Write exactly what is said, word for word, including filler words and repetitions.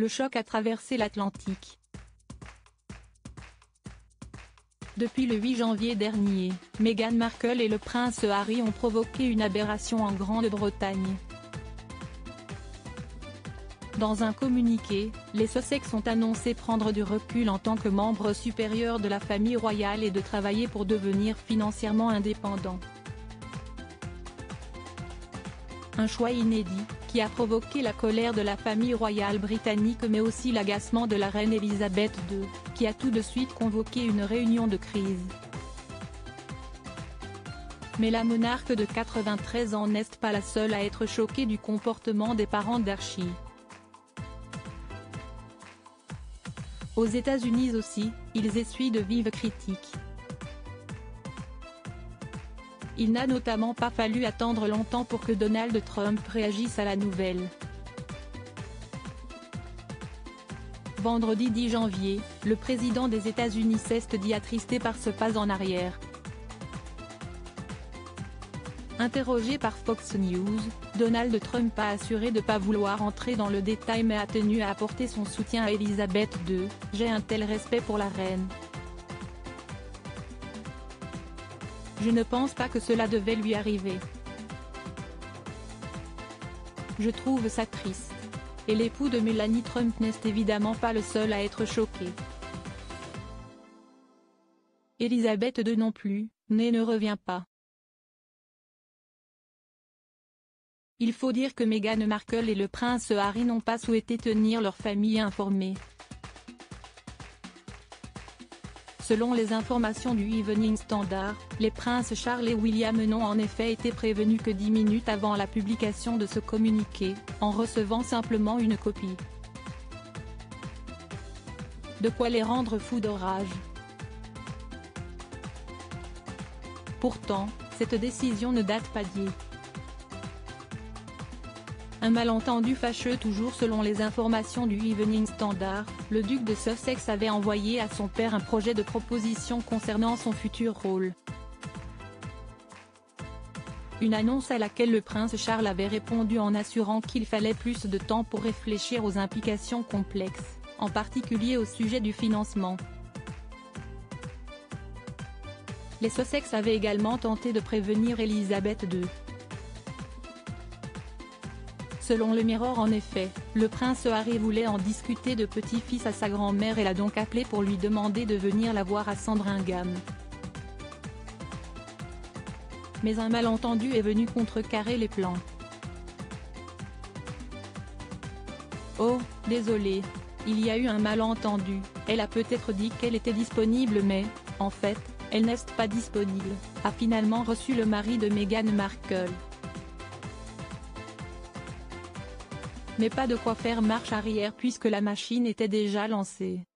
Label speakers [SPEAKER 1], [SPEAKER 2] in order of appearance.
[SPEAKER 1] Le choc a traversé l'Atlantique. Depuis le huit janvier dernier, Meghan Markle et le prince Harry ont provoqué une aberration en Grande-Bretagne. Dans un communiqué, les Sussex ont annoncé prendre du recul en tant que membres supérieurs de la famille royale et de travailler pour devenir financièrement indépendants. Un choix inédit, qui a provoqué la colère de la famille royale britannique mais aussi l'agacement de la reine Elisabeth deux, qui a tout de suite convoqué une réunion de crise. Mais la monarque de quatre-vingt-treize ans n'est pas la seule à être choquée du comportement des parents d'Archie. Aux États-Unis aussi, ils essuient de vives critiques. Il n'a notamment pas fallu attendre longtemps pour que Donald Trump réagisse à la nouvelle. Vendredi dix janvier, le président des États-Unis s'est dit attristé par ce pas en arrière. Interrogé par Fox News, Donald Trump a assuré de ne pas vouloir entrer dans le détail mais a tenu à apporter son soutien à Elisabeth deux, « J'ai un tel respect pour la reine. Je ne pense pas que cela devait lui arriver. Je trouve ça triste. » Et l'époux de Melania Trump n'est évidemment pas le seul à être choqué. Elisabeth deux non plus, mais ne revient pas. Il faut dire que Meghan Markle et le prince Harry n'ont pas souhaité tenir leur famille informée. Selon les informations du Evening Standard, les princes Charles et William n'ont en effet été prévenus que dix minutes avant la publication de ce communiqué, en recevant simplement une copie. De quoi les rendre fous de rage. Pourtant, cette décision ne date pas d'hier. Un malentendu fâcheux toujours selon les informations du Evening Standard, le duc de Sussex avait envoyé à son père un projet de proposition concernant son futur rôle. Une annonce à laquelle le prince Charles avait répondu en assurant qu'il fallait plus de temps pour réfléchir aux implications complexes, en particulier au sujet du financement. Les Sussex avaient également tenté de prévenir Elisabeth deux. Selon le Mirror en effet, le prince Harry voulait en discuter de petit-fils à sa grand-mère et l'a donc appelé pour lui demander de venir la voir à Sandringham. Mais un malentendu est venu contrecarrer les plans. Oh, désolé. Il y a eu un malentendu, elle a peut-être dit qu'elle était disponible mais, en fait, elle n'est pas disponible, a finalement reçu le mari de Meghan Markle. Mais pas de quoi faire marche arrière puisque la machine était déjà lancée.